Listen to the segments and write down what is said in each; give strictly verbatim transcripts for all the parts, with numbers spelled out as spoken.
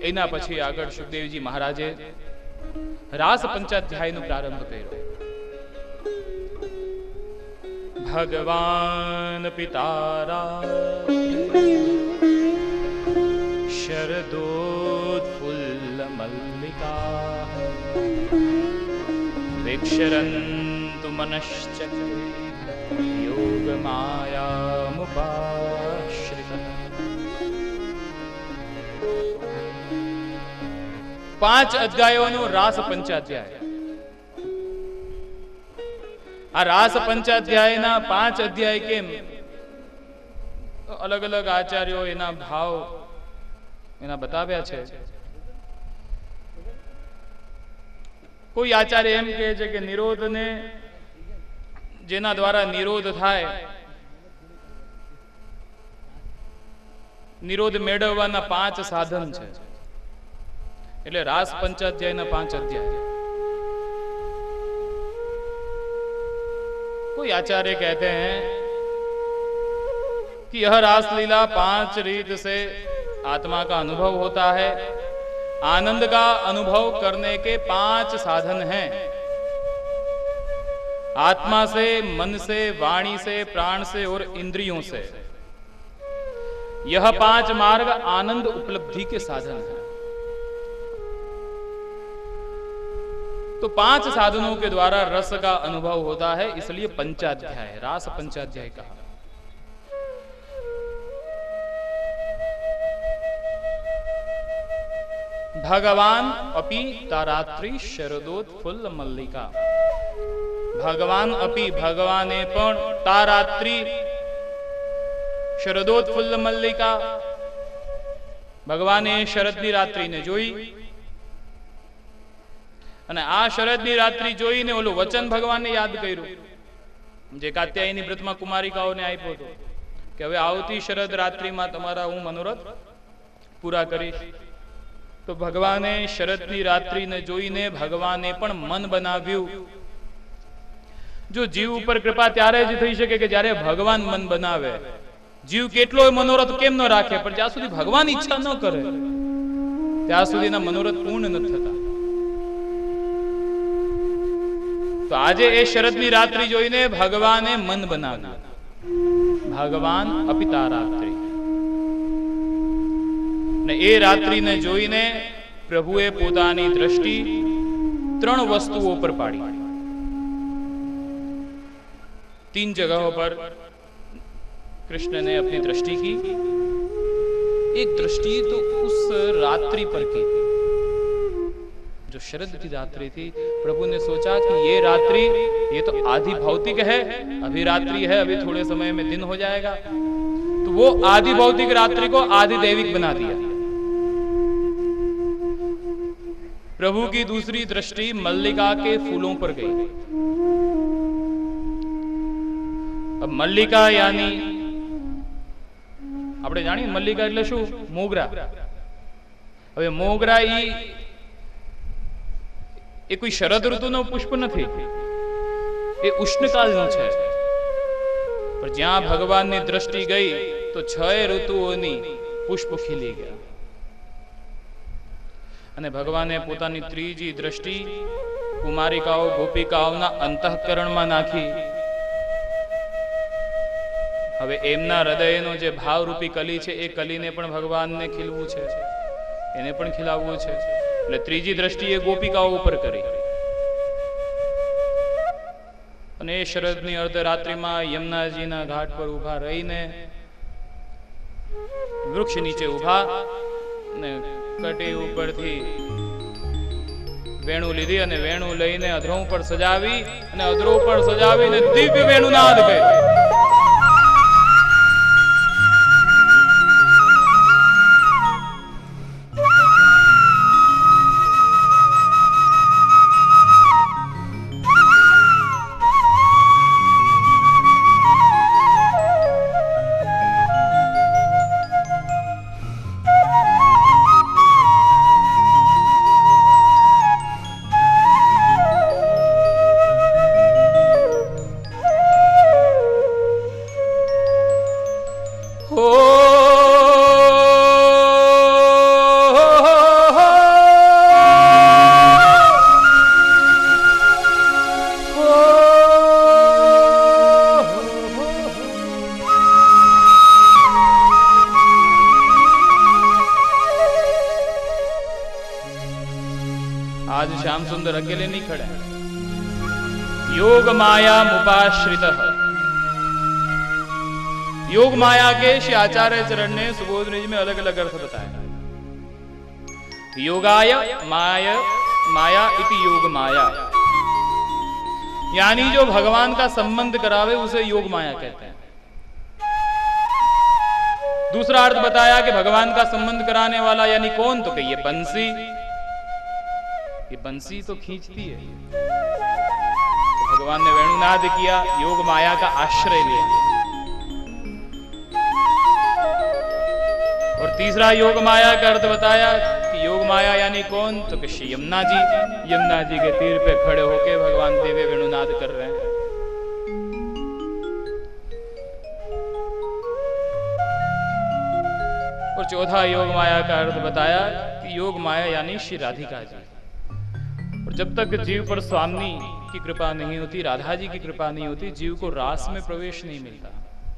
એના પછી આગળ સુખદેવજી મહારાજે રાસ પંચાધ્યાયનો પ્રારંભ કર્યો. ભગવાન પિતારા શરદોત્ફુલ્લ મલ્લિકા વિક્ષરન્તુ મનશ્ચક્રે યોગ માયામુપાશ્રિતઃ. પાંચ અધ્યાયોનો રાસ પંચાધ્યાય. આ રાસ પંચાધ્યાયના પાંચ અધ્યાય કેમ? અલગ અલગ આચાર્યો એના ભાવ એના બતાવ્યા છે. કોઈ આચાર્ય એમ કહે છે કે નિરોધને જેના દ્વારા નિરોધ થાય, નિરોધ મેળવવાના પાંચ સાધન છે, એટલે રાસ પંચાધ્યાયના પાંચ અધ્યાય. कोई आचार्य कहते हैं कि यह रासलीला पांच रीत से आत्मा का अनुभव होता है. आनंद का अनुभव करने के पांच साधन हैं. आत्मा से, मन से, वाणी से, प्राण से और इंद्रियों से. यह पांच मार्ग आनंद उपलब्धि के साधन हैं. तो पांच साधनों के द्वारा रस का अनुभव होता है, इसलिए पंचाध्याय, रास पंचाध्याय कहा. भगवान अपि तारात्रि शरदोत्फुल्ल मल्लिका. भगवान अपि, भगवाने पण, तारात्रि शरदोत्फुल्ल मल्लिका, भगवाने शरदनी रात्रिने જોઈ અને આ શરદની રાત્રિ જોઈને ઓલું વચન ભગવાનને યાદ કર્યું જે કાત્યાયની વ્રતમાં કુમારિકાઓને આપ્યો હતો કે હવે આવતી શરદ રાત્રિમાં તમારા હું મનોરથ પૂરા કરીશ. તો ભગવાને શરદની રાત્રિને જોઈને ભગવાને પણ મન બનાવ્યું. જો જીવ ઉપર કૃપા ત્યારે જ થઈ શકે કે જ્યારે ભગવાન મન બનાવે. જીવ કેટલો મનોરથ કેમ ન રાખે, પણ જ્યાં સુધી ભગવાન ઈચ્છા ન કરે ત્યાં સુધીના મનોરથ પૂર્ણ નથી થતા. તો આજે એ શરદની રાત્રિ જોઈને ભગવાને મન બનાવ્યું. ભગવાન અપિતા રાત્રિ. ને એ રાત્રિને જોઈને પ્રભુએ પોતાની દ્રષ્ટિ ત્રણ વસ્તુઓ પર પાડી. तीन जगहों पर कृष्ण ने अपनी दृष्टि की. एक दृष्टि तो उस रात्रि पर की जो शरद की रात्रि थी. प्रभु ने सोचा कि ये रात्रि, ये तो आदि भौतिक है, अभी रात्रि है, अभी थोड़े समय में दिन हो जाएगा. तो वो आदि भौतिक रात्रि को आदि दैविक बना दिया. प्रभु की दूसरी दृष्टि मल्लिका के फूलों पर गई. अब मल्लिका यानी આપણે જાણીએ મલ્લિકા એટલે શું? મોગરા. હવે મોગરા ઈ એ કોઈ શરદ ઋતુનો પુષ્પ નથી, એ ઉષ્ણકાલનો છે. પણ જ્યાં ભગવાનની દ્રષ્ટિ ગઈ તો છ ઋતુઓની પુષ્પ ખીલી ગયા. અને ભગવાને પોતાની ત્રીજી દ્રષ્ટિ કુમારિકાઓ ગોપિકાઓના અંતઃકરણમાં નાખી. હવે એમના હૃદયનો જે ભાવરૂપી કલી છે એ કલીને પણ ભગવાનને ખીલવું છે, એને પણ ખીલાવવું છે. એટલે ત્રીજી દ્રષ્ટિ એ ગોપિકાઓ ઉપર કરી. અને એ શરદની અર્ધરાત્રિમાં યમુનાજીના ઘાટ પર ઉભા રહીને વૃક્ષ નીચે ઉભા ને કટી ઉપરથી વેણુ લીધી અને વેણુ લઈને અધરો પર સજાવી અને અધરો પર સજાવીને દિવ્ય વેણુનાદ કર્યો. श्याम सुंदर अकेले नहीं खड़े, योग माया मुपाश्रित। योग माया के श्री आचार्य चरण ने सुबोध निज में अलग अलग अर्थ बताया। योगाय माया माया इति योग माया, यानी जो भगवान का संबंध करावे उसे योग माया कहते हैं। दूसरा अर्थ बताया कि भगवान का संबंध कराने वाला यानी कौन, तो कहिए बंसी। ये बंसी तो खींचती है, तो भगवान ने वेणुनाद किया, योग माया का आश्रय लिया। और तीसरा योग माया का अर्थ बताया कि योग माया यानी कौन, तो कि श्री यमुना जी, यमुना जी के तीर पे खड़े होके भगवान दिव्य वेणुनाद कर रहे हैं। और चौथा योग माया का अर्थ बताया कि योग माया यानी श्री राधिका जी। और जब तक जीव पर स्वामी की कृपा नहीं होती, राधा जी की कृपा नहीं होती, जीव को रास में प्रवेश नहीं मिलता।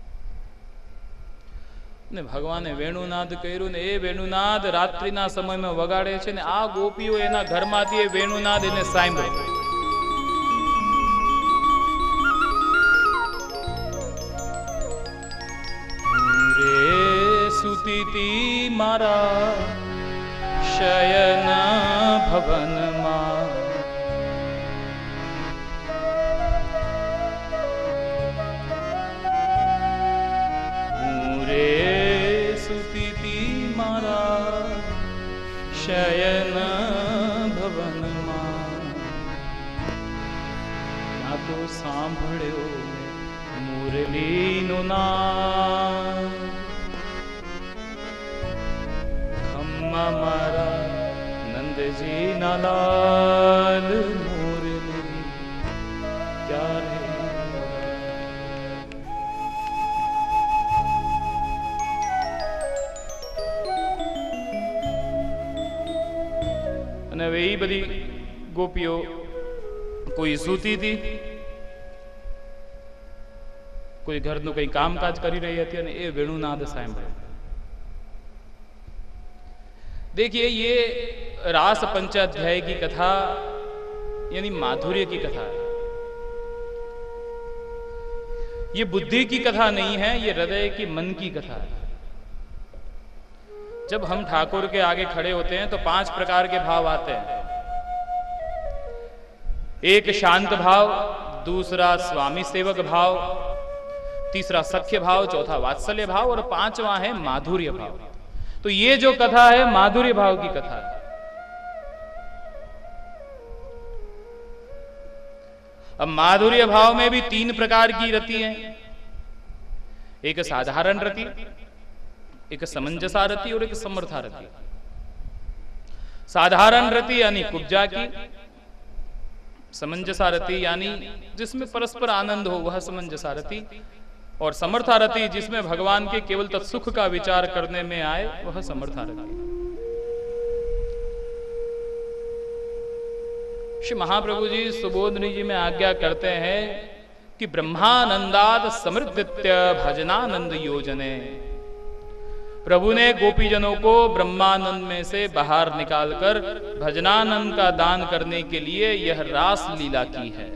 ने भगवाने वेणुनाद કર્યું ને એ વેણુનાદ રાત્રિના સમયમાં વગાડે છે ને આ ગોપીઓ એના ઘરમાંથી એ વેણુનાદ એને સાંભળે। રે સુતીતી મારા શયન ભવનમાં, शयन भवन या तो सांभळ्यो मुरलीनो नाद, खम्मा मारा नंदजी ना लाल मुरली क्यारे। હવે એ બધી ગોપીઓ કોઈ સૂતી હતી, કોઈ ઘરનું કઈ કામકાજ કરી રહી હતી અને એ વેણુનાદ સાંભળે। देखिए ये रास पंचाध्याय की कथा यानी माधुर्य की कथा है। ये बुद्धि की कथा नहीं है, ये हृदय की मन की कथा है। जब हम ठाकुर के आगे खड़े होते हैं तो पांच प्रकार के भाव आते हैं। एक शांत भाव, दूसरा स्वामी सेवक भाव, तीसरा सख्य भाव, चौथा वात्सल्य भाव और पांचवा है माधुर्य भाव। तो ये जो कथा है माधुर्य भाव की कथा है। अब माधुर्य भाव में भी तीन प्रकार की रति हैं। एक साधारण रति, एक समंजसा रति और एक समर्था रति। साधारण रति यानी कुब्जा की, समंजसा रति यानी जिसमें परस्पर आनंद हो वह समंजसा रति, और समर्था रति जिसमें भगवान के केवल तत्सुख का विचार करने में आए वह समर्था रति। श्री महाप्रभु जी सुबोधनी जी में आज्ञा करते हैं कि ब्रह्मानंदाद समृद्धित्य भजनानंद योजने। प्रभु ने गोपीजनों को ब्रह्मानंद में से बाहर निकालकर भजनानंद का दान करने के लिए यह रास लीला की है।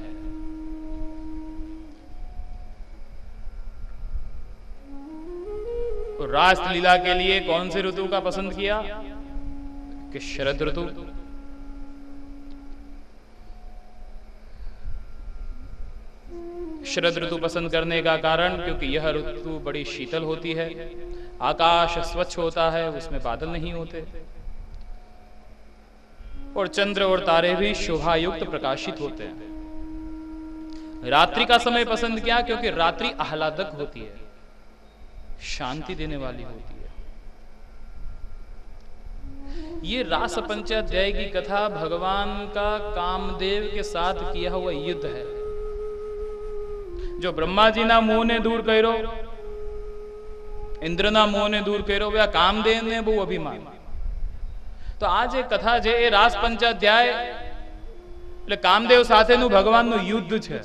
तो रास लीला के लिए कौन से ऋतु का पसंद किया कि शरद ऋतु। शरद ऋतु पसंद करने का कारण क्योंकि यह ऋतु बड़ी शीतल होती है, आकाश स्वच्छ होता है, उसमें बादल नहीं होते, और चंद्र और तारे भी शोभायुक्त प्रकाशित होते हैं। रात्रि का समय पसंद किया क्योंकि रात्रि आह्लादक होती है, शांति देने वाली होती है। ये रास पंचाध्याय की कथा भगवान का कामदेव के साथ किया हुआ युद्ध है। जो ब्रह्मा जी ना मोह ने दूर करो, इंद्र मोह ने दूर करो, वह कामदेव ने बहु अभिमान। तो आज एक कथा છે એ રાસ પંચાધ્યાય એટલે કામદેવ સાથેનું ભગવાનનું યુદ્ધ છે।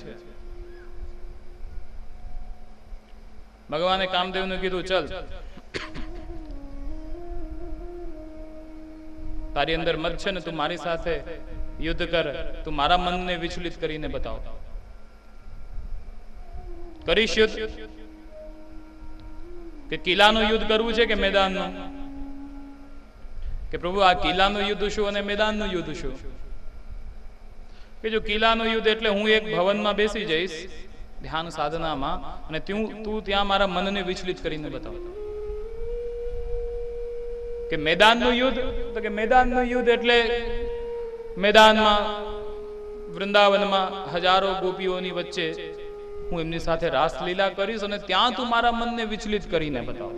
ભગવાને કામદેવને કીધું ચલ તારી અંદર મત છે ને તું મારી સાથે યુદ્ધ કર, તું મારા મનને વિચલિત કરીને બતાવ. કરીશ યુદ્ધ? કે કિલ્લાનું યુદ્ધ કરવું છે કે મેદાનનું? કે પ્રભુ આ કિલ્લાનું યુદ્ધ શું અને મેદાનનું યુદ્ધ શું? કે જો કિલ્લાનું યુદ્ધ એટલે હું એક ભવનમાં બેસી જઈશ ધ્યાન સાધનામાં અને તું તું ત્યાં મારા મનને વિચલિત કરીને બતાવ. કે મેદાનનું યુદ્ધ? તો કે મેદાનનું યુદ્ધ એટલે મેદાનમાં વૃંદાવનમાં હજારો ગોપીઓની વચ્ચે હું એમની સાથે રાસલીલા કરીશ અને ત્યાં તું મારા મનને વિચલિત કરીને બતાવ.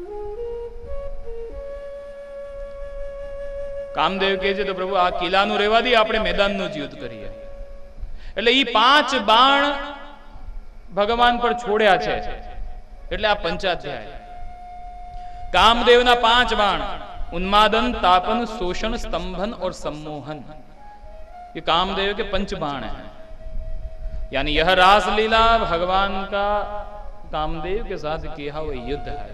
કામદેવ કહે છે તો પ્રભુ આ કિલ્લાનું રહેવા દે, આપણે મેદાનનું જ યુદ્ધ કરીએ. એટલે ઈ પાંચ બાણ ભગવાન પર છોડ્યા છે એટલે આ પંચાધ્યાય. कामदेव ना पांच बाण उन्मादन, तापन, शोषण, स्तंभन और सम्मोहन, ये कामदेव के पंच बाण हैं. यानी यह रासलीला भगवान का कामदेव के साथ किया हुआ युद्ध है.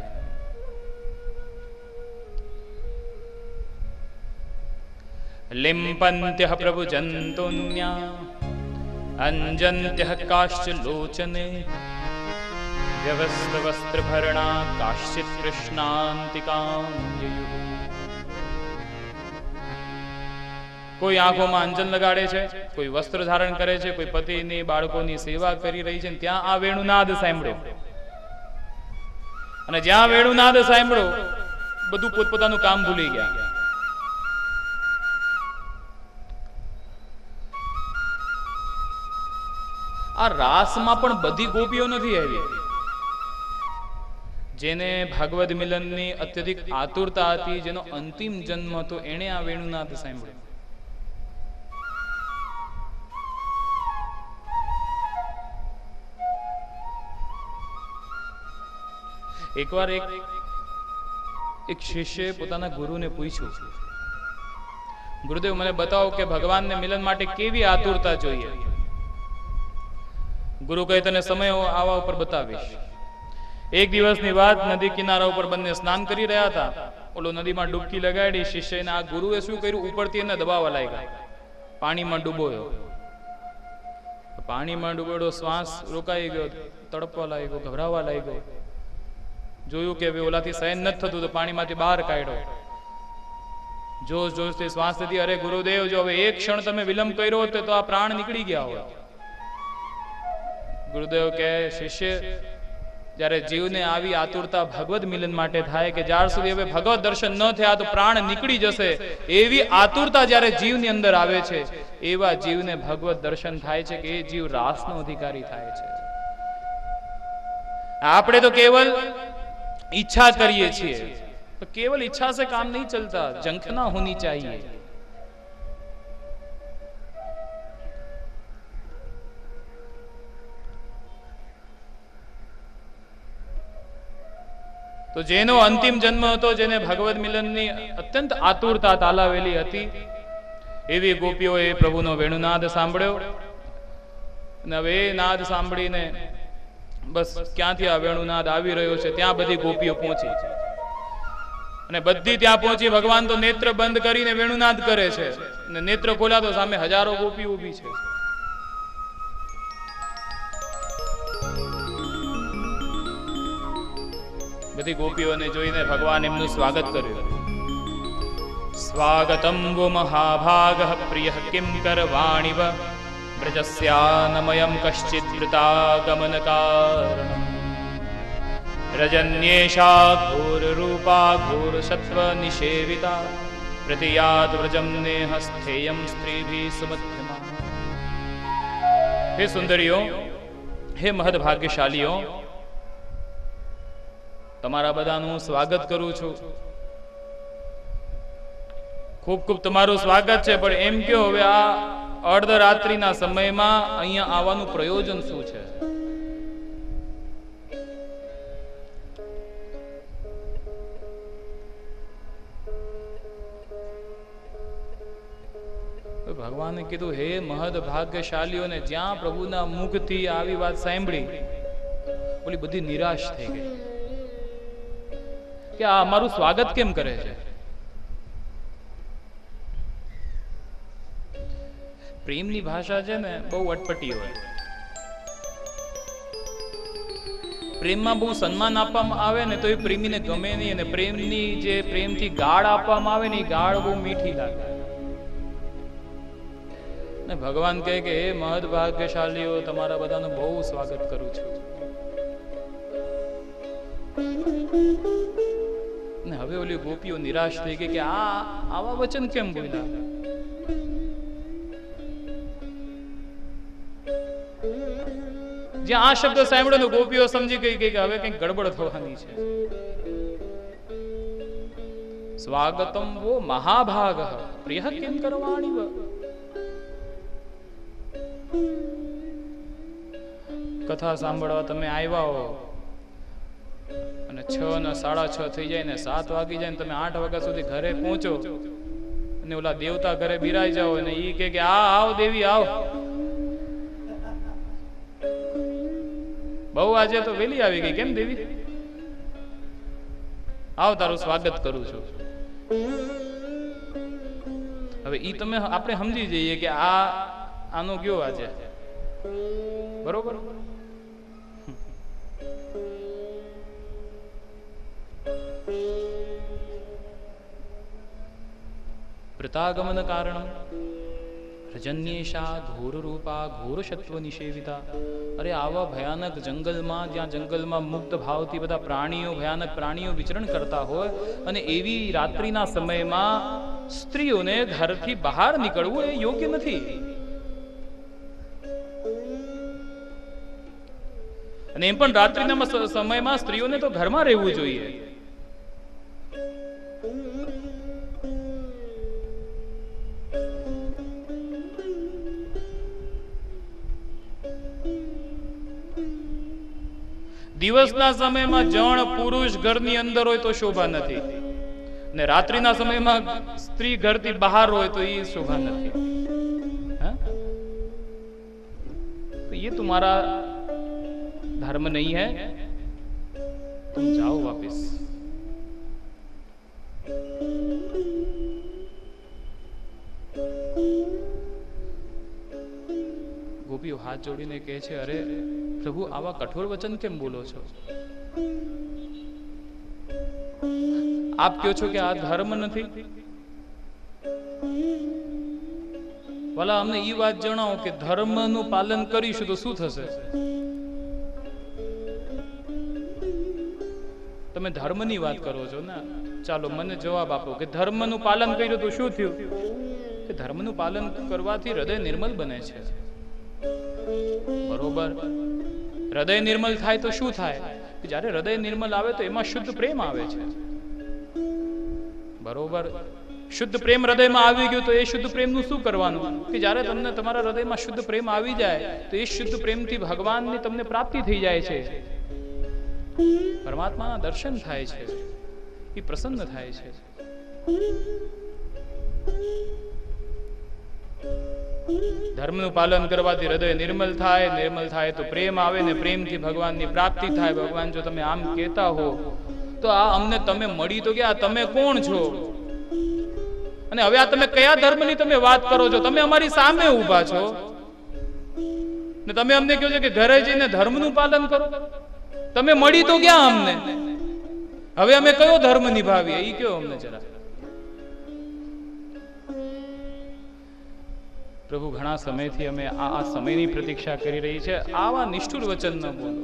लिम्पन्त्यः प्रभु जन्तुन्या अंजन्त्यः काश्च लोचने व्यवस्थ वस्त्र भरणा काश्चित् कृष्णान्तिकां ययुः. કોઈ આંખોમાં અંજન લગાડે છે, કોઈ વસ્ત્ર ધારણ કરે છે, કોઈ પતિની બાળકોની સેવા કરી રહી છે. ત્યાં આ વેણુનાદ સાંભળ્યો અને જ્યાં વેણુનાદ સાંભળ્યો બધું પોતપોતાનું કામ ભૂલી ગયા. આ રાસમાં પણ બધી ગોપીઓ નથી આવી. જેને ભાગવત મિલનની અત્યધિક આતુરતા હતી, જેનો અંતિમ જન્મ હતો, એણે આ વેણુનાદ સાંભળ્યો. એકવાર એક એક શિષ્યએ પોતાના ગુરુને પૂછ્યું, ગુરુદેવ મને બતાવો કે ભગવાનને મિલન માટે કેવી આતુરતા જોઈએ. ગુરુ કહે તને સમય આવા ઉપર બતાવીશ. એક દિવસની વાત, નદી કિનારા ઉપર બંને સ્નાન કરી રહ્યા હતા. ઓલો નદીમાં ડૂબકી લગાડી. શિષ્યને આ ગુરુએ શું કર્યું, ઉપરથી એને દબાવવા લાગ્યા, પાણીમાં ડૂબોયો. પાણીમાં ડૂબેલો શ્વાસ રોકાઈ ગયો, તડપવા લાગ્યો, ગભરાવા લાગ્યો. જોયું કે ઓલાથી સહન નથી થતું તો પાણીમાંથી બહાર કાઢ્યો. જોશ જોશથી શ્વાસ લીધી. અરે ગુરુદેવ, જો હવે એક ક્ષણ તમે વિલંબ કર્યો હોત તો આ પ્રાણ નીકળી ગયા હોત. ગુરુદેવ કહે, શિષ્ય, જ્યારે જીવને આવી આતુરતા ભગવત મિલન માટે થાય કે જ્યાર સુધી હવે ભગવત દર્શન ન થયા તો પ્રાણ નીકળી જશે, એવી આતુરતા જ્યારે જીવની અંદર આવે છે, એવા જીવને ભગવત દર્શન થાય છે કે એ જીવ રાસનો અધિકારી થાય છે. આપણે તો કેવલ इच्छा करिए છીએ, तो केवल इच्छा से काम नहीं चलता, जंखना होनी चाहिए. તો જેનો અંતિમ જન્મ હતો, જેને ભગવત મિલનની અત્યંત આતુરતા તાલાવેલી હતી, એવી ગોપીઓએ પ્રભુનો વેણુનાદ સાંભળ્યો. અને હવે એ નાદ સાંભળીને બસ ક્યાંથી આ વેણુનાદ આવી રહ્યો છે ત્યાં બધી ગોપીઓ પહોંચી અને બધી ત્યાં પહોંચી. ભગવાન તો નેત્ર બંધ કરીને વેણુનાદ કરે છે અને નેત્ર ખોલ્યા તો સામે હજારો ગોપીઓ ઊભી છે. બધી ગોપીઓને જોઈને ભગવાન એમનું સ્વાગત કર્યું. સ્વાગતમ વો મહાભાગઃ પ્રિયઃ કિમ કરવાણિવ વ્રજસ્યાનમયં કશ્ચિદ વૃતાગમન કારણમ રજન્યેષા ઘોરરૂપા ઘોરસત્વ નિષેવિતા પ્રતિયાત વ્રજમ નેહસ્થેયં સ્ત્રીભિઃ સુમધ્યમા. હે સુંદરીઓ, હે મહદભાગ્યશાલીઓ, તમારા બધાનું સ્વાગત કરું છું. ખૂબ ખૂબ તમારું સ્વાગત છે. પણ એમ કહો, હવે આ અર્ધરાત્રિના સમયમાં અહીંયા આવવાનું પ્રયોજન શું છે? ભગવાને કીધું, હે મહદ ભાગ્યશાલીઓને, જ્યાં પ્રભુના મુખથી આવી વાત સાંભળી, ઓલી બધી નિરાશ થઈ ગઈ કે આ અમારું સ્વાગત કેમ કરે છે. પ્રેમની ભાષા છે ને બહુ અટપટી હોય. પ્રેમમાં બહુ સન્માન આપવામાં આવે ને તો એ પ્રેમીને ગમે નહીં, અને પ્રેમની જે પ્રેમથી ગાળ આપવામાં આવે ને એ ગાળ બહુ મીઠી લાગે. ને ભગવાન કહે કે હે મહદ ભાગ્યશાલીઓ, તમારા બધાનું બહુ સ્વાગત કરું છું. ને હવે ઓલી ગોપીઓ નિરાશ થઈ ગઈ કે આ આવા વચન કેમ બોલ્યા. જ્યાં આ શબ્દ સાંભળ્યો તો ગોપીઓ સમજી ગઈ કે હવે કંઈક ગડબડ થવાની છે. સ્વાગતમ વો મહાભાગ પ્રિય કિમ કરવાણી. કથા સાંભળવા તમે આવ્યા હો અને છ ને સાડા છ થઈ જાય ને સાત વાગી જાય ને તમે આઠ વાગ્યા સુધી ઘરે પહોંચો અને ઓલા દેવતા ઘરે બિરાઈ જાઓ અને ઈ કે આ આવ દેવી આવ. બહુ આજે તો વેલી આવી ગઈ, કેમ દેવી? આવ તારું સ્વાગત કરું છું. હવે ઈ તમે આપણે સમજી જઈએ કે આ આનો કયો આજે બરોબર. પ્રતાગમન કારણ રજન્યેશા ઘોર રૂપા ઘોર સત્વ નિષેવિતા. અરે આવા ભયાનક જંગલમાં, જ્યાં જંગલમાં મુક્ત ભાવથી બધા પ્રાણીઓ, ભયાનક પ્રાણીઓ વિચરણ કરતા હોય, અને એવી રાત્રિના સમયમાં સ્ત્રીઓને ઘરથી બહાર નીકળવું એ યોગ્ય નથી. અને એમ પણ રાત્રિના સમયમાં સ્ત્રીઓને તો ઘરમાં રહેવું જોઈએ. દિવસના સમયમાં જણ પુરુષ ઘરની અંદર હોય તો શોભા નથી, ને રાત્રિના સમયમાં સ્ત્રી ઘરથી બહાર હોય તો એ શોભા નથી. તો ये तुम्हारा धर्म नहीं है, तुम जाओ वापस. ગોપીઓ હાથ જોડીને કહે છે, અરે પ્રભુ આવા કઠોર વચન કેમ બોલો છો? આપ કહો છો કે આ ધર્મ નથી. વાલા અમને એ વાત જણાવો કે ધર્મનું પાલન કરીશું તો શું થશે? તમે ધર્મની વાત કરો છો ને, ચાલો મને જવાબ આપો કે ધર્મનું પાલન કર્યું તો શું થયું? કે ધર્મનું પાલન કરવાથી હૃદય નિર્મલ બને છે. બરોબર. હૃદય નિર્મલ થાય તો શું થાય? કે જ્યારે હૃદય નિર્મલ આવે તો એમાં શુદ્ધ પ્રેમ આવે છે. બરોબર. શુદ્ધ પ્રેમ હૃદયમાં આવી ગયો તો એ શુદ્ધ પ્રેમનું શું કરવાનું? કે જ્યારે તમને તમારા હૃદયમાં શુદ્ધ પ્રેમ આવી જાય તો એ શુદ્ધ પ્રેમથી ભગવાનની તમને પ્રાપ્તિ થઈ જાય છે. પરમાત્માના દર્શન થાય છે, એ પ્રસન્ન થાય છે. ધર્મનું પાલન કરવાથી હૃદય નિર્મલ થાય, નિર્મલ થાય તો પ્રેમ આવે, ને પ્રેમથી ભગવાનની પ્રાપ્તિ થાય. ભગવાન જો તમે આમ કહેતા હો તો આ અમને તમે મળી તો ગયા, તમે કોણ છો? અને હવે આ તમે કયા ધર્મની તમે વાત કરો છો? તમે અમારી સામે ઊભા છો ને તમે અમને કહો છો કે ઘરે જઈને ધર્મનું પાલન કરો. તમે મળી તો ગયા અમને, હવે અમે કયો ધર્મ નિભાવીએ એ કયો અમને જરા. પ્રભુ ઘણા સમયથી અમે આ સમયની પ્રતીક્ષા કરી રહી છે. આવા નિષ્ઠુર વચન ન બોલો.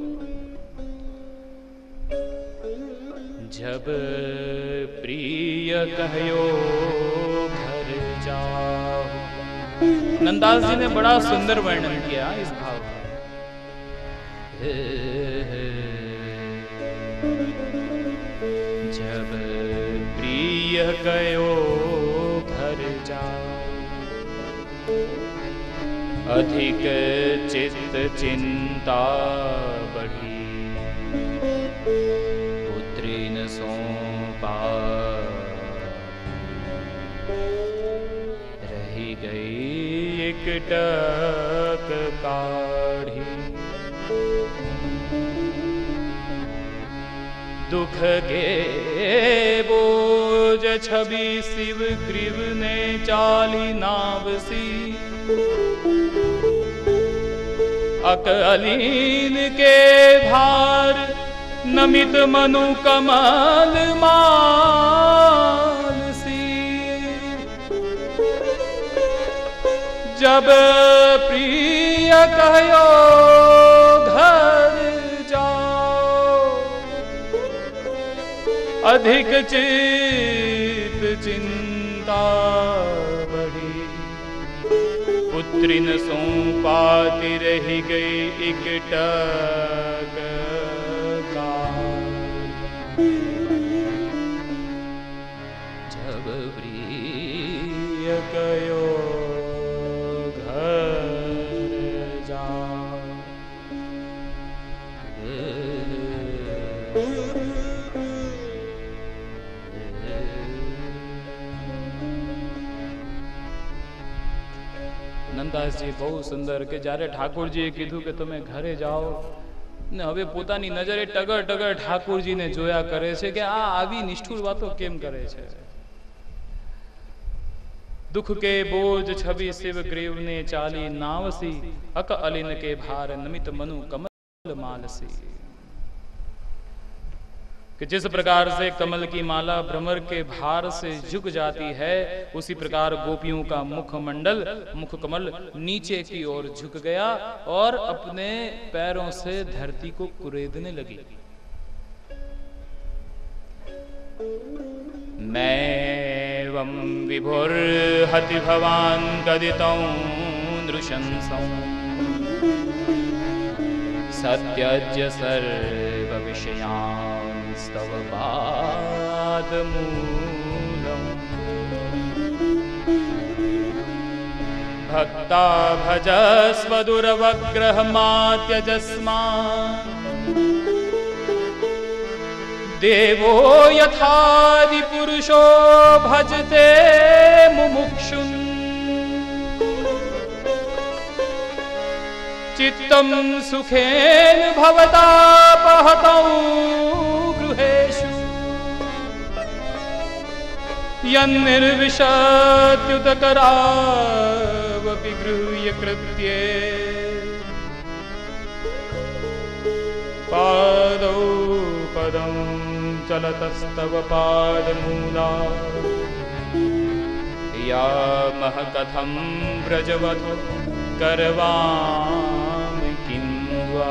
જબ પ્રિય કહ્યો ઘર જાઓ. नंदास जी ने बड़ा सुंदर वर्णन किया इस भाव का. जब प्रिय कयो घर जाओ, अधिक चित्त चिंता बढ़ी, पुत्री न सौंपा रही गई एक टक काढ़ी. दुख के बोझ छवि शिव ग्रीव ने चाली नावसी, अकलीन के भार नमित मनु कमल माल सी, जब प्रिय कहो घर जाओ, अधिक चित चिंता बढ़ी, पुत्री न सौंपाती रही गई इकटक का, जब प्रिय कहो નંદાસજી બહુ સુંદર કે જ્યારે ઠાકોરજીએ કીધું કે તમે ઘરે જાઓ ને હવે પોતાની નજરે ટગર ટગર ઠાકોરજીને જોયા કરે છે કે આ આવી નિષ્ઠુર વાતો કેમ કરે છે। दुख के बोझ छवि शिव ग्रीव ने चाली नावसी, अक अलिन के भार नमित मनु कमल मालसी, कि जिस प्रकार से कमल की माला भ्रमर के भार से झुक जाती है, उसी प्रकार गोपियों का मुखमंडल मुख कमल नीचे की ओर झुक गया और अपने पैरों से धरती को कुरेदने लगी। नैवं विभुर्हति भवान् कदितं नृशंसं, सत्यज्य सर्वविषयांस्तव पादमूलम्, भक्ता भजस्व दुर्वग्रहमात्यजस्मान्, देवो यथादि पुरुषो भजते मुमुक्षुन्, चित्तं सुखेन भवतापहतौ गृहेषु, यन्निर्विशत्युतकरावपि गृह्य कृत्ये, पादौ पदं चलतस्तव पादमूला, यामः कथं व्रजवतो करवामि किं वा।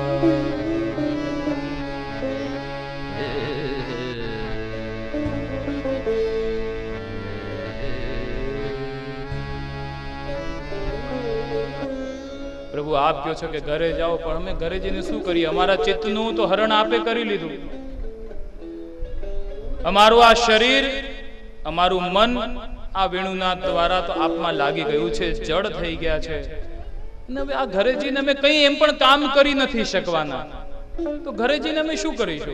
प्रभु आप क्यों छो के घरे जाओ, पण अमे घरे जईने शुं करीए? अमारा चित्तनुं तो हरण आपे करी लीधुं, अमारू आ शरीर अमारू मन आ वेणुनाथ द्वारा तो आपमां लागी गयुं छे, जड़ थई गया छे। હવે આ ઘરે જઈને અમે કઈ એમ પણ કામ કરી નથી શકવાના, તો ઘરે જઈને અમે શું કરીશું?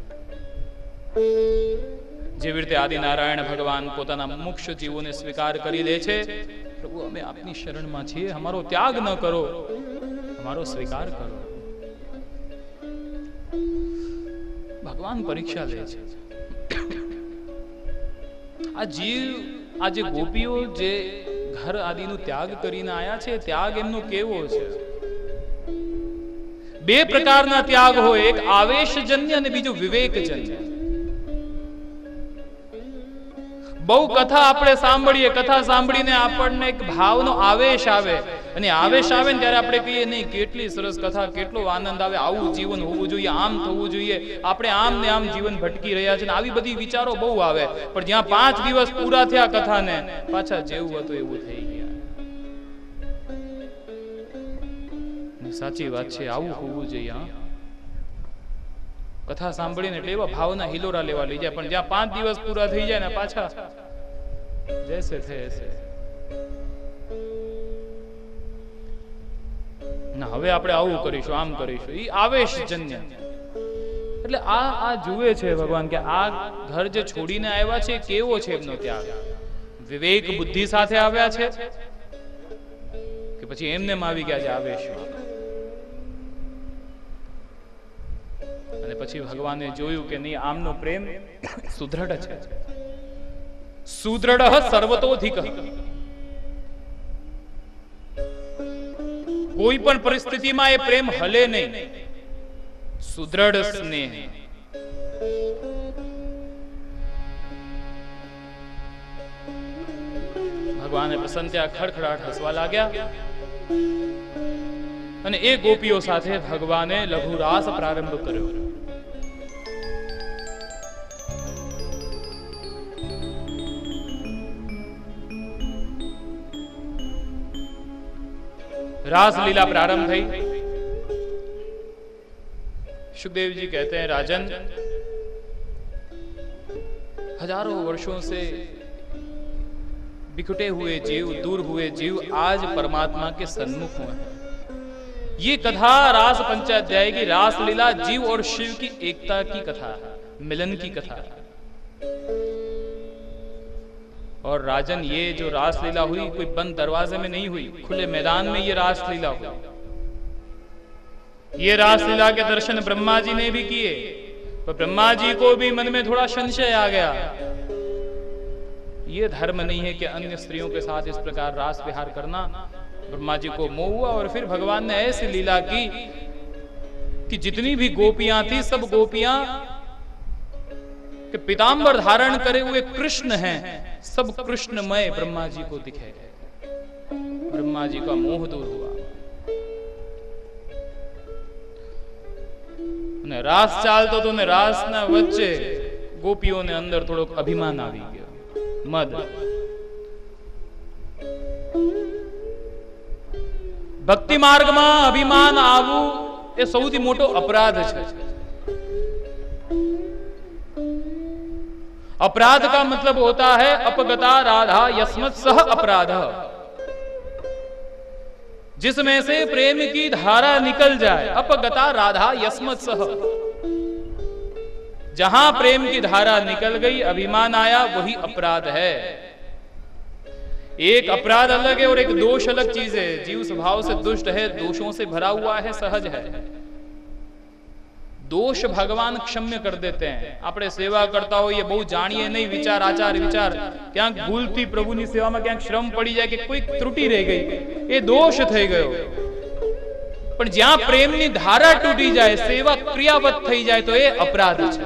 જેવી રીતે આદિનારાયણ ભગવાન પોતાના મુક્ષ જીવોને સ્વીકાર કરી લે છે, પ્રભુ અમે આપની શરણમાં છીએ, અમારો ત્યાગ ન કરો, અમારો સ્વીકાર કરો। ભગવાન પરીક્ષા લે છે। આ જીવ, આ જે ગોપીઓ જે घर आदि नु त्याग करीने आया छे, त्याग एमनो केवो छे? बे प्रकारना त्याग होय, एक आवेशजन्य अने बीजो विवेकजन्य। बहु कथा आपणे सांभळीए, कथा सांभळीने आपणने एक भावनो आवेश आवे, અને આવેશ આવે ને ત્યારે આપણે કહીએ નહીં કેટલી સરસ કથા, કેટલો આનંદ આવે, આવું જીવન હોવું જોઈએ, આમ થવું જોઈએ, આપણે આમ ને આમ જીવન ભટકી રહ્યા છે, આવી બધી વિચારો બહુ આવે। પણ જ્યાં પાંચ દિવસ પૂરા થયા કથાને, પાછા જેવું હતું એવું થઈ ગયા। સાચી વાત છે, આવું હોવું જોઈએ। હા, કથા સાંભળીને એટલે એવા ભાવના હિલોરા લેવા લઈ જાય, પણ જ્યાં પાંચ દિવસ પૂરા થઈ જાય ને પાછા જૈસે थे ऐसे। ના હવે આપણે આવું કરીશું, આમ કરીશું, ઈ આવેશજન્ય। એટલે આ આ જુએ છે ભગવાન કે આ ઘર જે છોડીને આવ્યા છે કેવો છે એમનો ત્યાગ, વિવેક બુદ્ધિ સાથે આવ્યા છે કે પછી એમને આવી ગયા છે આવેશમાં। અને પછી ભગવાને જોયું કે નહીં, આમનો પ્રેમ સુદૃઢ છે, સુદૃઢ સર્વતોધિક। કોઈ પણ પરિસ્થિતિમાં એ પ્રેમ હલે નહીં, સુદૃઢ સ્નેહ. ભગવાને પ્રસન્ન થયા, ખડખડાટ હસવા લાગ્યા અને એ ગોપીઓ સાથે ભગવાને લઘુરાસ પ્રારંભ કર્યો. रासलीला प्रारंभ थी. सुखदेव जी कहते हैं, राजन, हजारों वर्षों से बिखटे हुए जीव, दूर हुए जीव आज परमात्मा के सन्मुख हुए हैं. ये कथा रास पंचाध्याय की रासलीला जीव और शिव की एकता की कथा, मिलन की कथा. और राजन, ये जो रासलीला हुई कोई बंद दरवाजे में नहीं हुई, खुले मैदान में ये रासलीला हुई. ये रासलीला के दर्शन ब्रह्मा जी ने भी किए, पर ब्रह्मा जी को भी मन में थोड़ा संशय आ गया. ये धर्म नहीं है कि अन्य स्त्रियों के साथ इस प्रकार रास विहार करना. ब्रह्मा जी को मोह हुआ और फिर भगवान ने ऐसी लीला की कि जितनी भी गोपियां थी सब गोपियां कि पीतांबर धारण करे हुए कृष्ण हैं, सब कृष्णमय ब्रह्मा जी को दिखे गए. ब्रह्मा जी का मोह दूर हुआ. ने रास चालतो तो ने रास ना वच्चे गोपीओं ने अंदर थोड़ो अभिमान आवी गयो, मद. भक्ति मार्ग में अभिमान आवू ए सौथी मोटो अपराध छे. अपराध का मतलब होता है अपगता राधा यस्मत् सह अपराध, जिसमें से प्रेम की धारा निकल जाए. अपगता राधा यस्मत् सह, जहां प्रेम की धारा निकल गई, अभिमान आया, वही अपराध है. एक अपराध अलग है और एक दोष अलग चीज है. जीव स्वभाव से दुष्ट है, दोषों से भरा हुआ है, सहज है. दोष भगवान क्षम्य कर देते हैं. આપણે સેવા કરતા હોઈએ, બહુ જાણીએ નહીં, વિચાર આચાર વિચાર, ક્યાંક ભૂલથી પ્રભુની સેવામાં ક્યાંક શ્રમ પડી જાય કે કોઈ ત્રુટિ રહી ગઈ, એ દોષ થઈ ગયો. પણ જ્યાં પ્રેમની ધારા તૂટી જાય, સેવા ક્રિયાવત થઈ જાય, તો એ અપરાધ છે.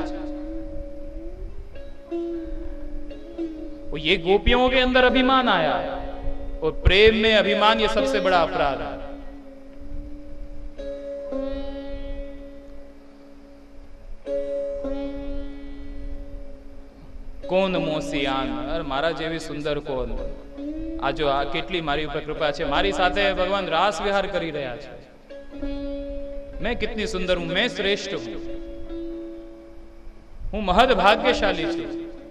ये गोपियों के अंदर अभिमान आया और प्रेम में अभिमान ये सबसे बड़ा अपराध है. કોન મોસિયાન, અરે મારા જેવી સુંદર કોન. આ જો આ કેટલી મારી ઉપર કૃપા છે, મારી સાથે ભગવાન રાસ વિહાર કરી રહ્યા છે. मैं कितनी सुंदर हूं, मैं श्रेष्ठ हूं, હું મહદ ભાગ્યશાલી છું.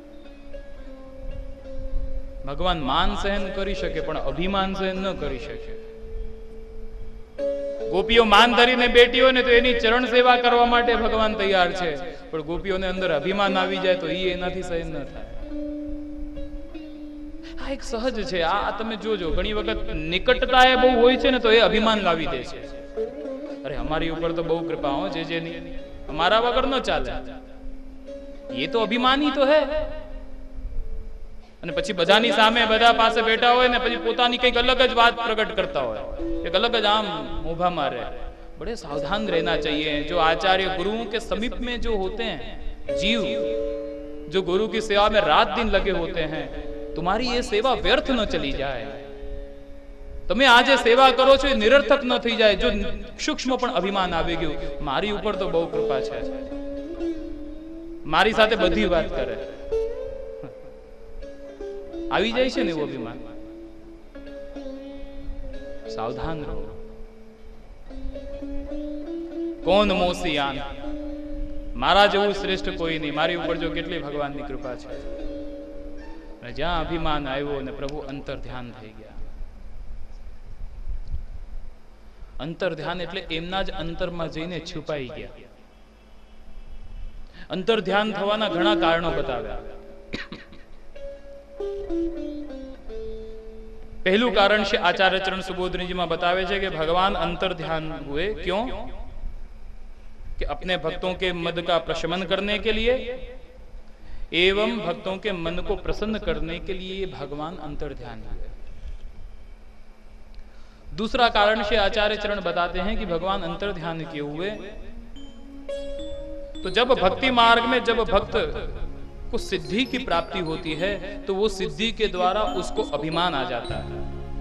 ભગવાન માન સહન કરી શકે પણ અભિમાન સહન ન કરી શકે. ગોપીઓ માન ધરીને બેઠી હોય ને તો એની ચરણ સેવા કરવા માટે ભગવાન તૈયાર છે, પણ ગોપીઓને અંદર અભિમાન આવી જાય તો એ એનાથી સહન ન થાય. આ એક સહજ છે. આ તમે જોજો, ઘણી વખત નિકટતા એ બહુ હોય છે ને તો એ અભિમાન લાવી દે છે. અરે અમારી ઉપર તો બહુ કૃપા હો, જે જેની, અમારા વગર ન ચાલે. એ તો અભિમાની તો હે. અને પછી બધાની સામે બધા પાસે બેઠા હોય ને પછી પોતાની કંઈક અલગ જ વાત પ્રગટ કરતા હોય, એક अलग જ આમ મોભા મારે. बड़े सावधान रहना चाहिए. जो आचार्य गुरुओं के समीप में जो होते हैं जीव, जो गुरु की सेवा में रात दिन लगे होते हैं, तुम्हारी ये सेवा व्यर्थ न चली जाए. તમે આજે સેવા કરો છો એ નિરર્થક ન થઈ જાય. જો સૂક્ષ્મ પણ અભિમાન આવી ગયું, મારી ઉપર તો બહુ કૃપા છે, મારી સાથે બધી વાત કરે, આવી જાય છે ને એવું અભિમાન. સાવધાન રહો. કોણ મોસિયાન, મારા જેવું શ્રેષ્ઠ કોઈ નહીં, મારી ઉપર જો કેટલી ભગવાનની કૃપા છે. અને જ્યાં અભિમાન આવ્યો અને પ્રભુ અંતર ધ્યાન થઈ ગયા. અંતર ધ્યાન એટલે એમના જ અંતરમાં જઈને છુપાઈ ગયા. અંતર ધ્યાન થવાના ઘણા કારણો બતાવ્યા. पहलू कारण से आचार्य चरण सुबोधनी जी में बतावे छे कि भगवान अंतर ध्यान हुए. क्यों? कि अपने भक्तों के मद का प्रशमन करने के लिए एवं भक्तों के मन को प्रसन्न करने के लिए भगवान अंतर ध्यान हुए. दूसरा कारण से आचार्य चरण बताते हैं कि भगवान अंतर ध्यान किए हुए, तो जब भक्ति मार्ग में जब भक्त को सिद्धि की प्राप्ति होती है तो वो सिद्धि के द्वारा उसको अभिमान आ जाता है,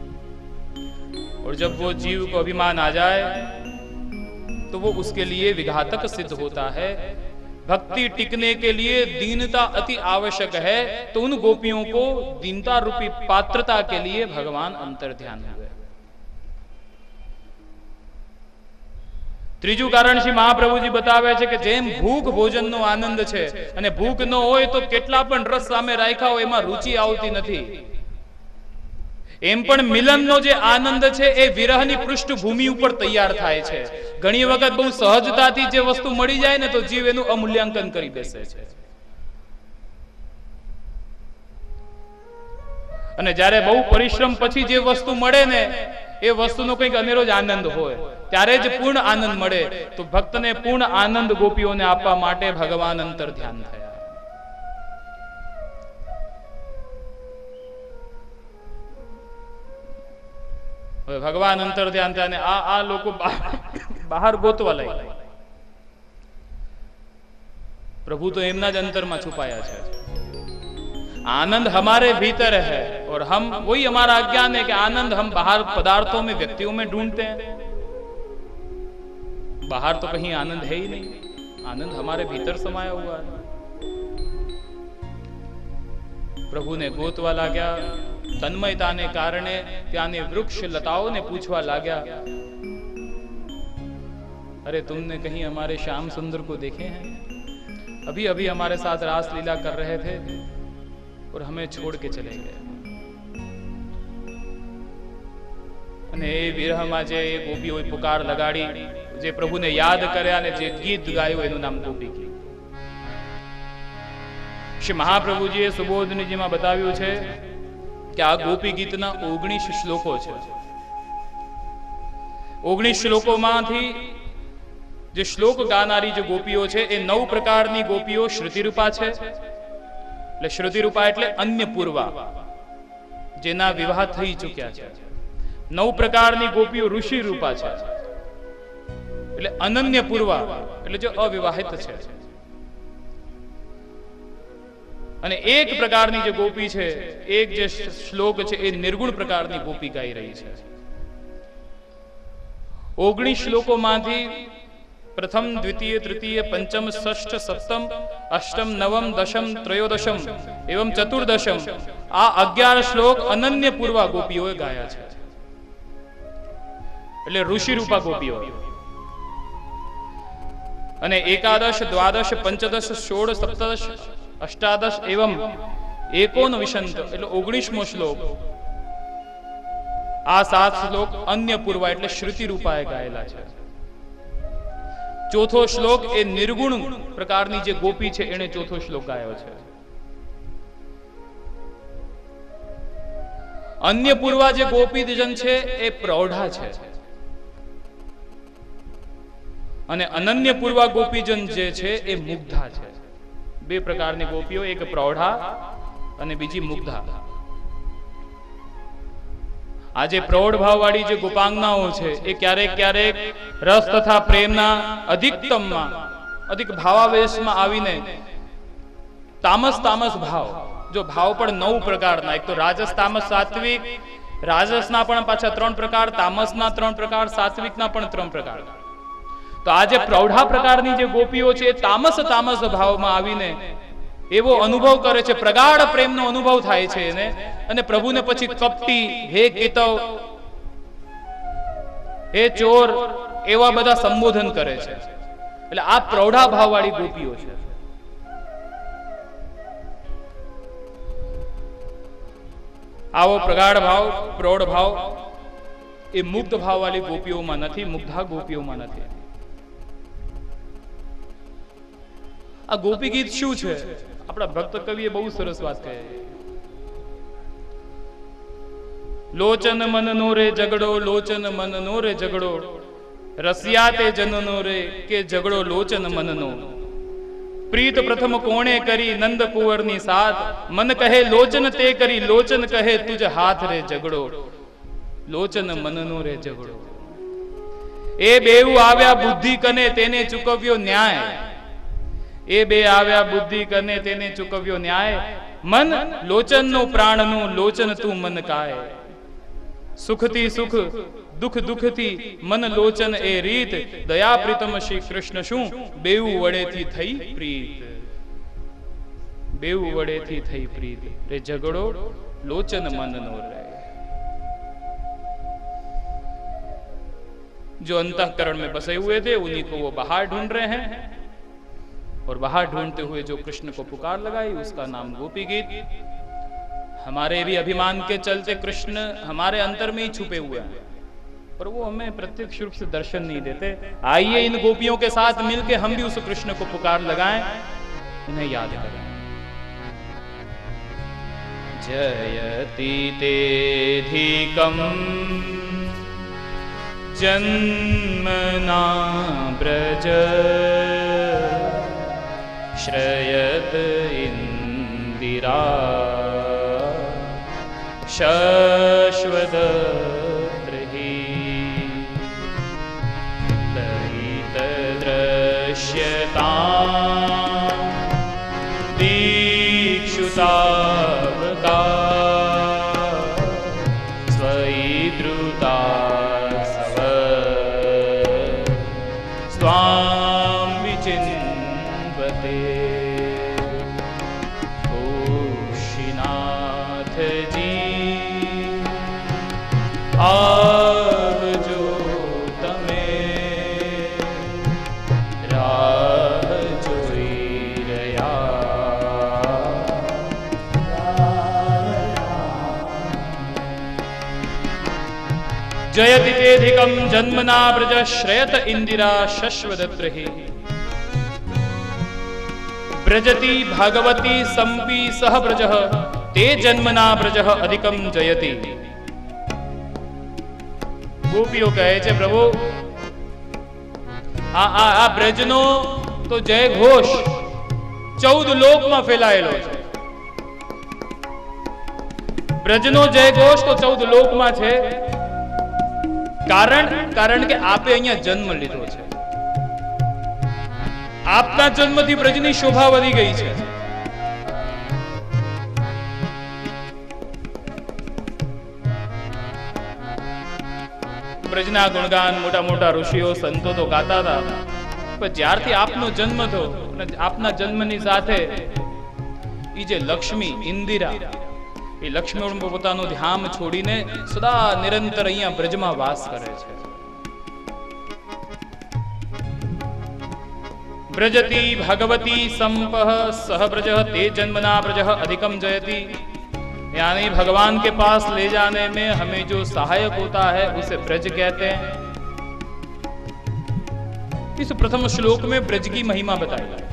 और जब वो जीव को अभिमान आ जाए तो वो उसके लिए विघातक सिद्ध होता है। भक्ति टिकने के लिए दीनता अति आवश्यक है, तो उन गोपियों को दीनता रूपी पात्रता के लिए भगवान अंतर ध्यान हुए। ત્રીજું કારણ શ્રી મહાપ્રભુજી बतावे છે કે જેમ ભૂખ ભોજનનો આનંદ છે અને ભૂખ ન હોય તો કેટલા પણ રસ સામે રાખ્યા હોય એમાં રુચિ આવતી નથી, એમ પણ મિલનનો જે આનંદ છે એ વિરહની પૃષ્ઠભૂમિ ઉપર તૈયાર થાય છે। ઘણી વખત બહુ સહજતાથી જે વસ્તુ મળી જાય ને તો જીવ એનું અમૂલ્યાંકન કરી બેસે છે, અને જ્યારે બહુ પરિશ્રમ પછી જે વસ્તુ મળે ને એ વસ્તુનો કંઈક અનેરો જ આનંદ હોય, ત્યારે જ પૂર્ણ આનંદ મળે। તો ભક્તને પૂર્ણ આનંદ ગોપીઓને આપવા માટે ભગવાન અંતર ધ્યાન થયા। હવે ભગવાન અંતર ધ્યાન થયા ને આ આ લોકો બહાર ગોતવા લાગ્યા। प्रभु तो एमना ज अंतर में छुपाया है। आनंद हमारे भीतर है और हम वही हमारा अज्ञान है कि आनंद हम बाहर पदार्थों में व्यक्तियों में ढूंढते हैं। बाहर तो कहीं आनंद है ही नहीं, आनंद हमारे भीतर समाया हुआ है। प्रभु ने गोतवा लाग्या, तन्मयता ने कारणे त्याने वृक्ष लताओं ने पूछवा लाग्या, अरे तुमने कहीं हमारे श्याम सुंदर को देखे हैं? अभी अभी हमारे साथ रास लीला कर रहे थे और हमें छोड़ के चले गए। અને એ વિરહમાં જે ગોપીઓએ પુકાર લગાડી, જે પ્રભુને યાદ કર્યા અને જે ગીત ગાયું એનું નામ ગોપી ગીત। શ્રી મહાપ્રભુજીએ સુબોધનીજીમાં બતાવ્યું છે કે આ ગોપી ગીતના ઓગણીસ શ્લોકો છે। ઓગણીસ શ્લોકોમાંથી જે શ્લોક ગાનારી જે ગોપીઓ છે એ નવ પ્રકારની ગોપીઓ શ્રુતિરૂપા છે। એટલે શ્રુતિરૂપા એટલે અન્ય પૂર્વા, જેના વિવાહ થઈ ચૂક્યા છે। નવ પ્રકારની ગોપીઓ ઋષિ રૂપા છે, એટલે અનન્ય પૂર્વા એટલે જે અવિવાહિત છે। અને એક પ્રકારની જે ગોપી છે, એક જે શ્લોક છે એ નિર્ગુણ પ્રકારની ગોપી ગાઈ રही છે। ઓગણીસ શ્લોકોમાંથી प्रथम द्वितीय तृतीय पंचम षष्ठ सप्तम अष्टम नवम दशम त्रयोदशम एवं चतुर्दशम आ अग्यार श्लोक अनन्य पूर्वा गोपीओए गाया छे, એટલે ઋષિ રૂપા ગોપીઓ। અને एकादश द्वादश पंचदश षोडश सप्तदश अष्टादश एवं एकोनविंशत એટલે ઓગણીસમો શ્લોક, આ સાત શ્લોક અન્ય પૂર્વા એટલે શ્રુતિ રૂપાએ ગાયેલા છે। चौथो श्लोक ए निर्गुण प्रकारनी जे गोपी छे एने चौथो श्लोक गायो छे। अन्य पूर्वा जे गोपी जन छे ए प्रौढ़ा छे, अने अनन्य पूर्वा गोपीजन जे छे ए मुग्धा छे। बे प्रकारनी गोपीओ, एक प्रौढ़ा अने बीजी मुग्धा। આજે પ્રૌઢ ભાવવાળી જે ગોપાંગનાઓ છે એ ક્યારેક ક્યારેક રસ તથા પ્રેમના અધિકતમમાં અધિક ભાવાવેશમાં આવીને તામસ તામસ ભાવ, જો ભાવ પણ નવ પ્રકારના, એક તો રાજસ તામસ સાત્વિક, રાજસના પણ પાછા ત્રણ પ્રકાર, તામસના ત્રણ પ્રકાર, સાત્વિકના પણ ત્રણ પ્રકાર। તો આજે પ્રૌઢા પ્રકારની જે ગોપીઓ છે એ તામસ તામસ ભાવમાં આવીને એવો અનુભવ કરે છે, પ્રગાઢ પ્રેમનો અનુભવ થાય છે એને, અને પ્રભુને પછી કપટી, હે કેતવ, હે ચોર એવા બધા સંબોધન કરે છે। એટલે આ પ્રૌઢા ભાવવાળી ગોપીઓ છે। આવો પ્રગાઢ ભાવ, પ્રૌઢ ભાવ એ મુગ્ધ ભાવવાળી ગોપીઓમાં નથી, મુગ્ધા ગોપીઓમાં નથી। આ ગોપી ગીત શું છે? આપણા ભક્ત કવિએ બહુ સરસ વાત કહે, લોચન મન નો રે ઝગડો, લોચન મન નો રે ઝગડો, રસિયા તે જન નો રે કે ઝગડો લોચન મન નો, પ્રીત પ્રથમ કોણે કરી નંદ કુંવર ની સાથ, મન કહે લોચન તે કરી, લોચન કહે તુજ હાથ રે ઝગડો। લોચન મનનો રે ઝઘડો. એ બેઉ આવ્યા બુદ્ધિ કને તેને ચૂકવ્યો ન્યાય. એ બે આવ્યા બુદ્ધિ કને તેને ચૂકવ્યો ન્યાય. મન લોચન નો પ્રાણ નો લોચન તું મન કાય. સુખથી સુખ દુઃખ દુઃખથી મન લોચન એ રીત. દયા પ્રીતમ શ્રી કૃષ્ણ શું બેઉ વડેથી થઈ પ્રીત. બેઉ વડેથી થઈ પ્રીત રે ઝઘડો लोचन मन नो रहे. जो अंतःकरण में बसे हुए थे उन्हीं को वो बाहर ढूंढ रहे हैं, और बाहर ढूंढते हुए जो कृष्ण को पुकार लगाई उसका नाम गोपी गीत. हमारे भी अभिमान के चलते कृष्ण हमारे अंतर में ही छुपे हुए हैं, पर वो हमें प्रत्यक्ष रूप से दर्शन नहीं देते. आइए इन गोपियों के साथ मिलके हम भी उस कृष्ण को पुकार लगाएं, उन्हें याद करें. जयति तेधिकं जन्मना ब्रज श्रयत इंदिरा शश्वदत्रहि ललित दृश्यता दीक्षुता स्वैद्रुता सव स्वां विचिन्वते. गोशीनाथ जी आवजो तमे राह जोई रया. जयति तेधिकं जन्मना ब्रज श्रयत इंदिरा शश्वदत्रहि. ब्रजति भगवती संपी सह ब्रजः ते जन्मना ब्रजः अधिकं जयति. गोपीओ कहे छे प्रभु आ आ आ ब्रजनो तो जय घोष चौद लोक में फैलायेलो छे. ब्रजनो जय घोष तो चौद लोक में छे. कारण कारण के आपे अहिया जन्म लीधो छे. आपना जन्मथी ब्रजनी शोभा वधी गई छे. ब्रजना गुणगान मोटा मोटा ऋषिओ संतो तो गाता था, पर ज्यारथी आपनो जन्म थो अने आपना जन्मनी साथे ई जे लक्ष्मी इंदिरा એ લક્ષ્મી પોતાનું ધ્યાન છોડીને સદા નિરંતર અહીંયા બ્રજમાં વાસ કરે છે. ब्रजति भगवती संपः सह ब्रजः ते जन्मना ब्रजः अधिकम जयति. यानी भगवान के पास ले जाने में हमें जो सहायक होता है उसे ब्रज कहते हैं. इस प्रथम श्लोक में ब्रज की महिमा बताई है.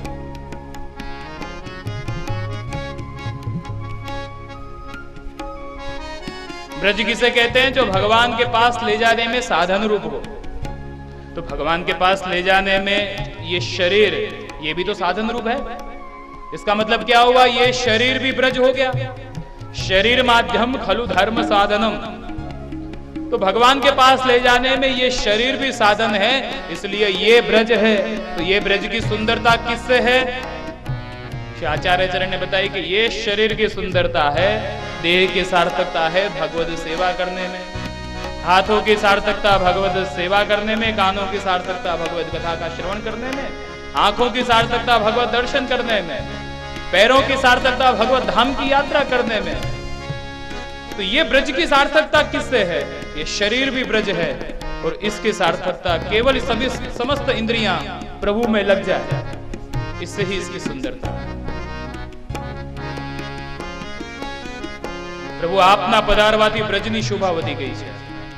ब्रज किसे कहते हैं? जो भगवान के पास ले जाने में साधन रूप हो. तो भगवान के पास ले जाने में ये शरीर, ये भी तो साधन रूप है. इसका मतलब क्या हुआ? ये शरीर भी ब्रज हो गया. शरीर माध्यम खलु धर्म साधनम. तो भगवान के पास ले जाने में ये शरीर भी साधन है, इसलिए ये ब्रज है. तो ये ब्रज की सुंदरता किससे है? आचार्य चरण ने बताई कि ये शरीर की सुंदरता है, देह की सार्थकता है भगवत सेवा करने में, हाथों की सार्थकता भगवत सेवा करने में, कानों की सार्थकता भगवत कथा का श्रवण करने में, आंखों की सार्थकता भगवत दर्शन करने में, पैरों की सार्थकता भगवत धाम की यात्रा करने में. तो ये ब्रज की सार्थकता किससे है? ये शरीर भी ब्रज है, और इसकी सार्थकता केवल सभी समस्त इंद्रियां प्रभु में लग जाए, इससे ही इसकी सुंदरता. प्रभु आपना पधारवाथी ब्रजनी शोभा वधी गई है.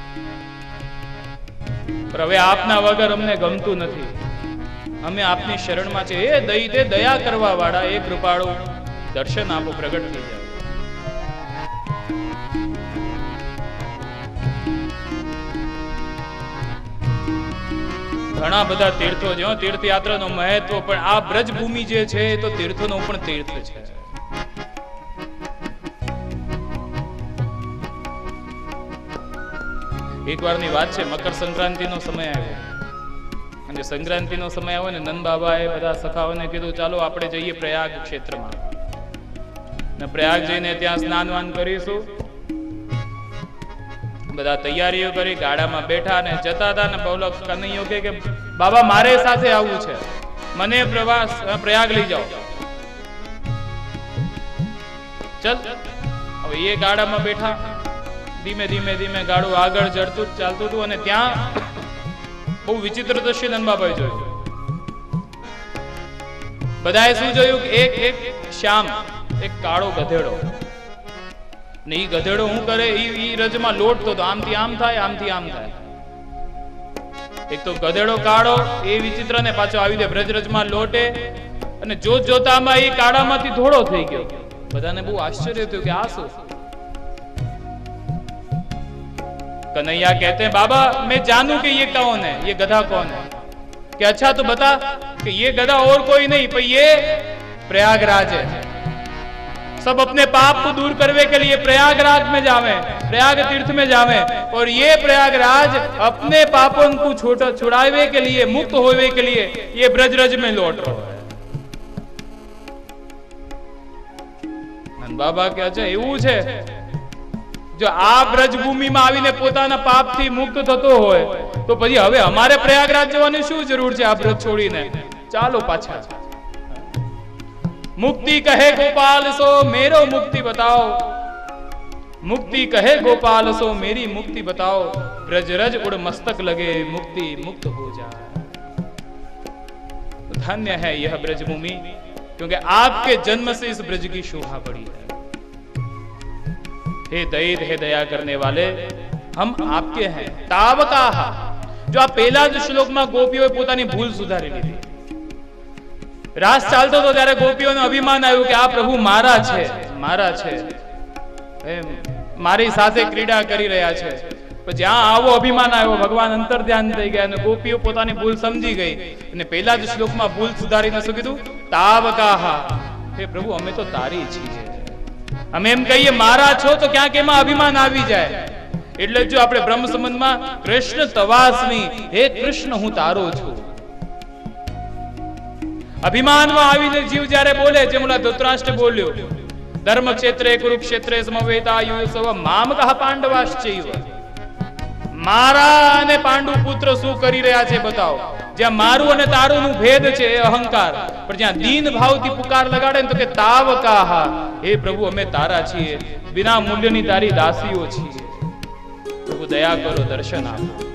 पर हवे आपना वगर अमने गमतुं नथी. हमें आपनी शरण में छे. ए दई दे दया करवा वाळा, ए कृपाळु दर्शन आपो, प्रगट थई जाओ. घणा बधा तीर्थो जो तीर्थ यात्रा नो महत्व, पण आ ब्रज भूमि जे छे तो तीर्थो नो पण तीर्थ छे. એકવારની વાત છે, મકર સંક્રાંતિનો સમય આવ્યો અને સંક્રાંતિનો સમય આવ્યો ને નંદ બાબાએ બધા સખાઓને કીધું ચાલો આપણે જઈએ પ્રયાગ ક્ષેત્રમાં ને પ્રયાગ જઈને ત્યાં સ્નાન વાન કરીશું. બધા તૈયારીઓ કરી ગાડામાં બેઠા ને જતા હતા ને બોલો કનૈયો કે કે બાબા મારે સાથે આવવું છે, મને પ્રવાસ પ્રયાગ લઈ જાઓ. ચલ હવે એ ગાડામાં બેઠા, ધીમે ધીમે ધીમે ગાડું આગળ જડતું ચાલતું હતું અને ત્યાં બહુ વિચિત્ર દ્રશ્ય નંદબાબાએ જોયું. બધાએ શું જોયું? એક એક શ્યામ, એક કાળો ગધેડો, ને ઈ ગધેડો શું કરે? ઈ રજમાં લોટતો તો આમથી આમ થાય, આમથી આમ થાય. એક તો ગધેડો કાળો, એ વિચિત્ર, ને પાછો આવી દે બ્રજરજમાં લોટે, અને જોત જોતામાં એ કાળામાંથી ધોળો થઈ ગયો. બધાને બહુ આશ્ચર્ય થયું કે આ શું? कन्हैया कहते हैं बाबा मैं जानू कि ये कौन है, ये गधा कौन है? कि अच्छा तो बता कि ये गधा और कोई नहीं पर ये प्रयागराज है. सब अपने पाप को दूर करने के लिए प्रयागराज में जावे, प्रयाग तीर्थ में जावे, और ये प्रयागराज अपने पापों को छोटा छुड़ावे के लिए, मुक्त होने के लिए ये ब्रजरज में लौट रहा है. नंद बाबा क्या છે એવું છે? જો આ બ્રજભૂમિમાં આવીને પોતાના પાપથી મુક્ત થતો હોય તો પછી હવે અમારે પ્રયાગરાજ જવાની શું જરૂર છે? આ બ્રજ છોડીને ચાલો પાછા. मुक्ति कहे गोपाल सो मेरो मुक्ति बताओ, मुक्ति कहे गोपाल सो मेरी मुक्ति बताओ, ब्रजरज उड़ मस्तक लगे मुक्ति मुक्त हो जाए. धन्य है यह ब्रजभूमि, क्योंकि आपके जन्म से इस ब्रज की शोभा बढ़ी है. हे दयित, हे दया करने वाले, हम आपके हैं. तावका, जो आप पहला जो श्लोक में गोपीओ पोतानी भूल सुधारी लीधी. रास चालतो तो त्यारे गोपीओने अभिमान आव्युं कि आ प्रभु मारा छे, मारा छे, मारी साथे क्रीडा करी रह्या छे. पण ज्यां आवो अभिमान आव्यो, भगवान अंतर ध्यान थई गया अने गोपीओ पोतानी भूल समजी गई अने पहेला ज श्लोकमां भूल सुधारीने शुं कीधुं? तावकाहा, हे प्रभु अमे तो तारी छीए. अमे एम कहीए मारा छो तो क्यांक एमां अभिमान आवी जाय. એટલે જો આપણે બ્રહ્મ સંબંધમાં કૃષ્ણ તવાસ્મી, હે કૃષ્ણ હું તારો છું. અભિમાનમાં આવીને જીવ જ્યારે બોલે, જેમ ઓલા ધૃતરાષ્ટ્ર બોલ્યો, ધર્મ ક્ષેત્રે કુરુક્ષેત્રે સમવેતા યુસવ મામકઃ પાંડવાશ્ચૈવ. મારા અને પાંડુ પુત્ર શું કરી રહ્યા છે બતાવો. જ્યાં મારું અને તારું નું ભેદ છે એ અહંકાર, પણ જ્યાં દીન ભાવથી પુકાર લગાડે ને તો કે તાવકાહા, હે પ્રભુ અમે તારા છીએ, વિના મૂલ્યની તારી દાસીઓ છીએ. પ્રભુ દયા કરો, દર્શન આપો.